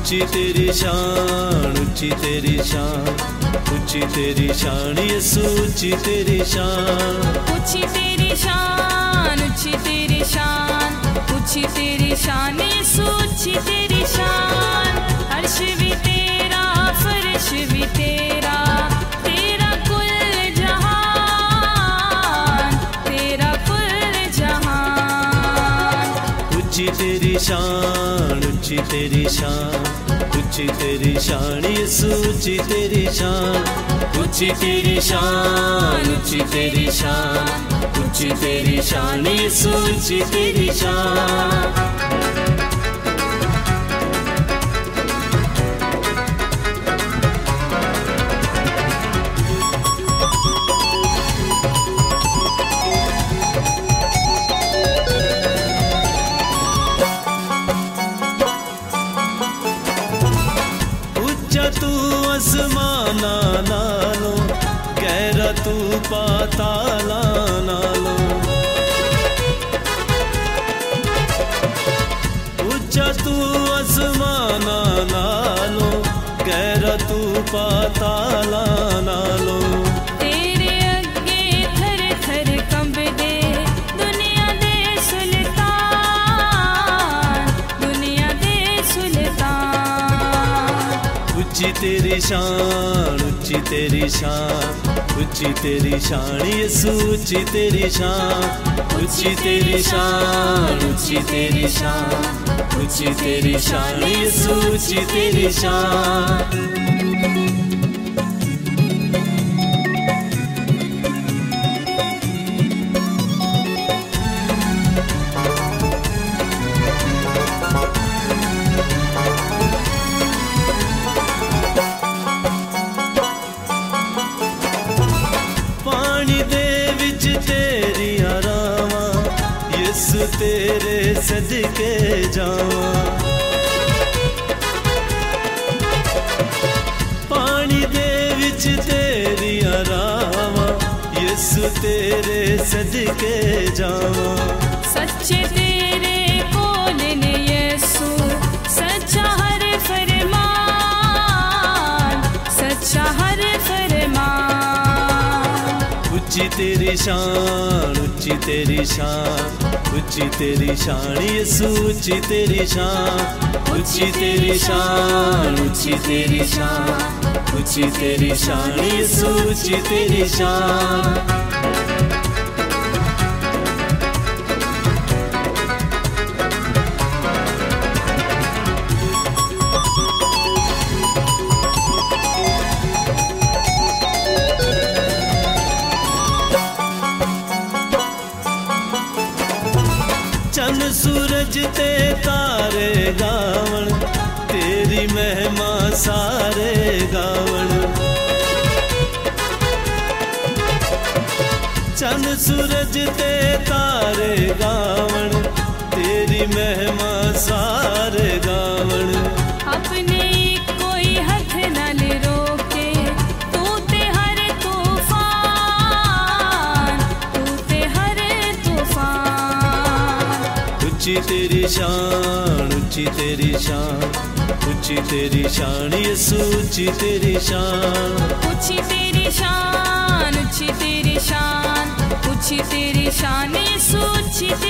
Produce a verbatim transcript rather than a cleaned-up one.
ऊंची तेरी शान, ऊंची तेरी शान, ऊंची तेरी शान यीशु, ऊंची तेरी शान, ऊंची तेरी शान, ऊंची तेरी शान, ऊंची तेरी शान यीशु, ऊंची तेरी शान। अर्श भी तेरा, फर्श भी तेरा, तेरा कुल जहान, तेरा कुल जहान। ऊंची तेरी शान, ऊंची तेरी शान, ऊंची तेरी शान यीशु, ऊंची तेरी शान, ऊंची तेरी शान, ऊंची तेरी शान, ऊंची तेरी शान यीशु, ऊंची तेरी शान। तू आसमाना नालो, गहरा तू पाताला नालो, ऊंचा तू आसमाना नालो, गहरा तू पाताला नालो। तेरे अगे थर थर कंबदे दुनिया दे सुल्तान, दुनिया दे सुल्तान। ऊंची तेरी शान, ऊंची तेरी शान, ऊंची तेरी शान यीशु, ऊंची तेरी शान, ऊंची तेरी शान, ऊंची तेरी शान, ऊंची तेरी शान यीशु, ऊंची तेरी शान। तेरे सदके जावा, पानी दे विच तेरी आरावा, यीशु तेरे सदके जावा। सच्चे तेरे कोल ने यीशु, सच्चा हर फरमान, सच्चा हर फरमान। ऊंची तेरी शान, ऊंची तेरी शान, ऊंची तेरी शान यीशु, ऊंची तेरी शान, ऊंची तेरी शान, ऊंची तेरी शान, ऊंची तेरी शान यीशु, ऊंची तेरी शान। चन सूरज ते तारे गावण, तेरी महिमा सारे गावण। चन सूरज ते तारे गावण, तेरी महिमा सारे गावण। अपने कोई हथ नाल रोके, तू ते हर तूफान, तू ते हर तूफान। ऊंची तेरी शान, ऊंची तेरी शान, ऊंची तेरी शान यीशु, ऊंची तेरी शान, ऊंची तेरी शान, ऊंची तेरी शान, ऊंची तेरी शान यीशु, ऊंची